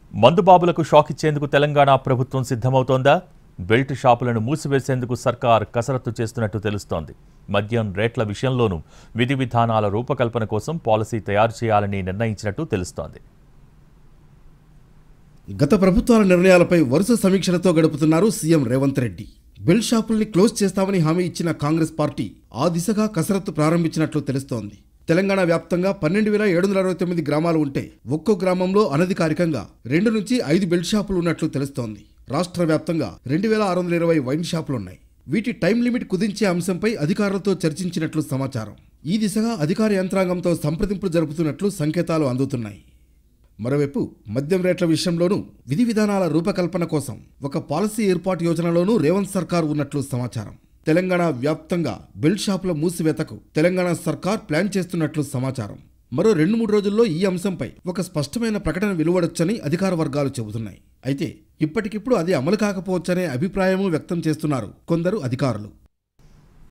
మందుబాబులకు shock ఇచ్చేందుకు తెలంగాణ ప్రభుత్వం సిద్ధమవుతోందా? Belt షాపులను మూసివేసేందుకు సర్కార్ కసరత్తు చేస్తున్నట్టు తెలుస్తోంది. మద్యం రేట్ల విషయంలోనూ విధి విధానాల రూపకల్పన కోసం పాలసీ తయారు చేయాలని నిర్ణయించినట్టు తెలుస్తోంది. గత ప్రభుత్వాల నిర్ణయాలపై వరుస సమీక్షలతో గడుపుతున్నారు సీఎం రేవంత్ రెడ్డి. బెల్ట్ షాపుల్ని క్లోజ్ చేస్తామని హామీ ఇచ్చిన కాంగ్రెస్ పార్టీ ఆ దిశగా కసరత్తు ప్రారంభించినట్లు తెలుస్తోంది. తెలంగాణ వ్యాప్తంగా 12,769 గ్రామాలు ఉంటే ఒక్కో గ్రామంలో అనధికారికంగా 2 నుంచి 5 బెల్ట్ షాపులు ఉన్నట్లు తెలుస్తోంది. రాష్ట్ర వ్యాప్తంగా 2,620 వైన్ షాపులున్నాయి. వీటి టైం లిమిట్ కుదించే అంశంపై అధికారులతో చర్చించినట్లు సమాచారం. ఈ దిశగా అధికార యంత్రాంగంతో సంప్రదింపులు జరుపుతున్నట్లు సంకేతాలు అందుతున్నాయి. మరోవైపు మద్యం రేట్ల విషయంలోనూ విధి విధానాల రూపకల్పన కోసం ఒక పాలసీ ఏర్పాటు యోజనలోనూ రేవంత్ సర్కార్ ఉన్నట్లు సమాచారం. తెలంగాణ వ్యాప్తంగా బెల్ట్ షాపుల మూసివేతకు తెలంగాణ సర్కార్ ప్లాన్ చేస్తున్నట్లు సమాచారం. మరో 2-3 రోజుల్లో ఈ అంశంపై ఒక స్పష్టమైన ప్రకటన వెలువడొచ్చని అధికార వర్గాలు చెబుతున్నాయి. అయితే ఇప్పటికిప్పుడు అది అమలు కాకపోవచ్చనే అభిప్రాయమూ వ్యక్తం చేస్తున్నారు కొందరు అధికారులు.